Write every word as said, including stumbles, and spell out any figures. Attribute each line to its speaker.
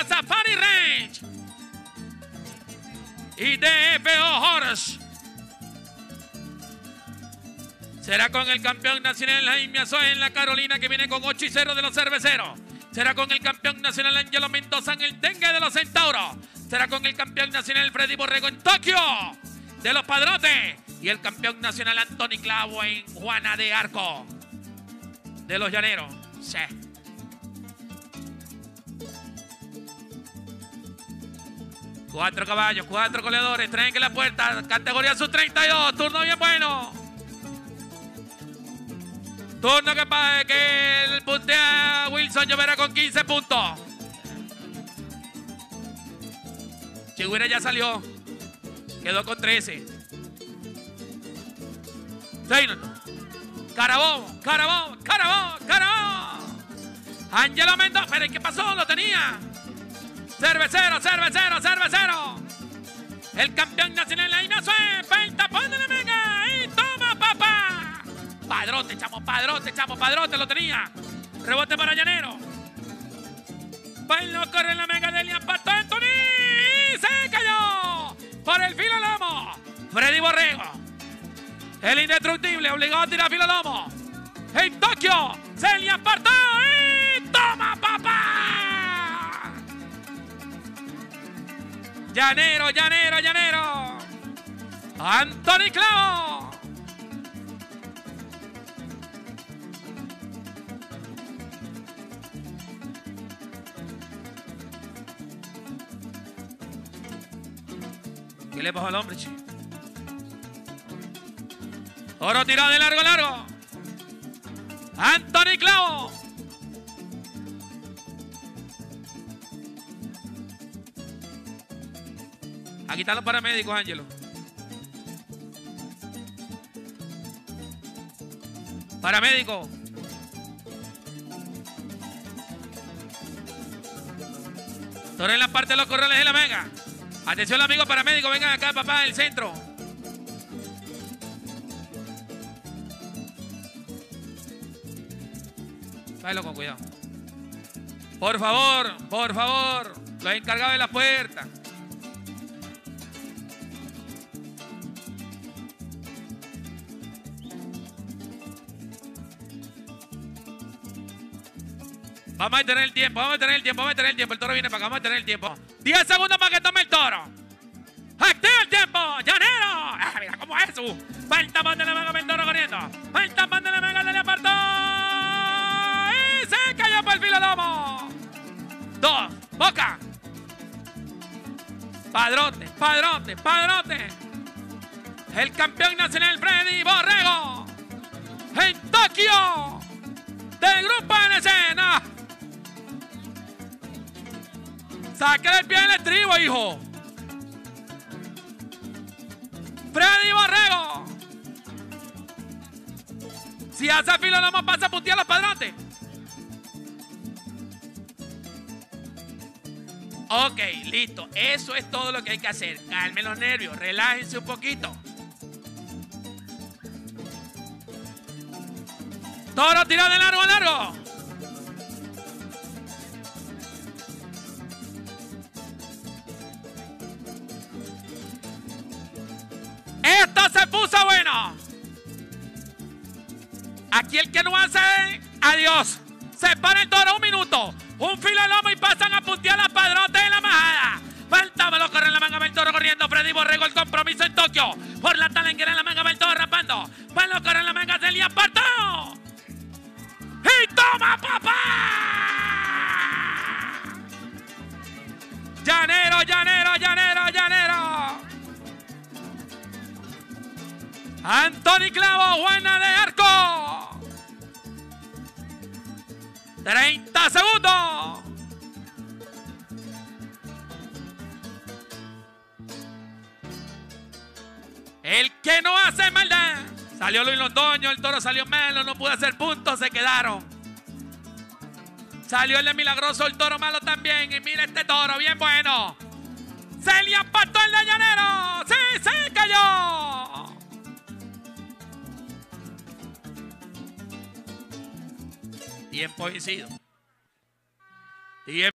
Speaker 1: Safari Range y D F O Horse. Será con el campeón nacional Jaime Azoy en la Carolina, que viene con ocho y cero de los cerveceros. Será con el campeón nacional Angelo Mendoza en el Tengue de los Centauros. Será con el campeón nacional Freddy Borrego en Tokio de los Padrotes. Y el campeón nacional Anthony Clavo en Juana de Arco de los Llaneros. Sí. Cuatro caballos, cuatro goleadores, traen que la puerta, categoría sub treinta y dos, turno bien bueno. Turno que, que el puntea Wilson Llovera con quince puntos. Chigüira ya salió, quedó con trece. Carabón, Carabón, Carabón, Carabón. Angelo Mendoza, pero ¿qué pasó? Lo tenía. Cervecero, cervecero, cervecero. El campeón nacional Jaime Azoy, el tapón de la mega. Y toma, papá. Padrote, chamo, padrote, chamo, padrote, lo tenía. Rebote para Llanero. Bailo corre la mega de Elian Pato Anthony. Y se cayó. Por el filo lomo. Freddy Borrego. El indestructible, obligado a tirar filo lomo. En Tokio, se apartó. Y toma, papá. Llanero, Llanero, Llanero. Anthony Clavo. ¿Qué le pasó al hombre, che? Oro tirado de largo, largo. Anthony Clavo. Aquí están los paramédicos, Ángelo. Paramédico. Toro en la parte de los corrales de la mega. Atención, amigos paramédicos, vengan acá, papá, del centro. Váyalo con cuidado. Por favor, por favor, los encargados de la puerta. Vamos a tener el tiempo, vamos a tener el tiempo, vamos a tener el tiempo. El toro viene para acá, vamos a tener el tiempo. diez segundos para que tome el toro. ¡Activa el tiempo! ¡Llanero! Ah, mira cómo es eso. Va el tapón de la mega, el toro corriendo. Va el tapón de la mega, le apartó. Y se cayó por el filo lomo. Dos, Boca. Padrote, padrote, padrote. El campeón nacional Freddy Borrego. En Tokio. Del grupo en escena. Saque el pie del estribo, hijo. Freddy Borrego. Si hace filo, no más pasa a putear a los padrotes. Ok, listo. Eso es todo lo que hay que hacer. Calmen los nervios, relájense un poquito. Toro tirado de largo a largo. Esto se puso bueno. Aquí el que no hace, adiós. Se para el toro un minuto. Un filo de lomo y pasan a puntear las padrotes de la majada. Faltámelo, corre en la manga, el toro corriendo. Freddy Borrego, el compromiso en Tokio. Por la talenguera en la manga, el toro rapando. Palo, corre en la manga, se le apartó. ¡Y toma, papá! Llanero, Llanero, Llanero, Llanero. Anthony Clavo, Juana de Arco. treinta segundos. El que no hace maldad. Salió Luis Londoño, el toro salió malo, no pudo hacer puntos, se quedaron. Salió el de Milagroso, el toro malo también. Y mira este toro, bien bueno. Se le apartó el de Llanero. ¡Sí, se cayó! Tiempo vencido. Tiempo.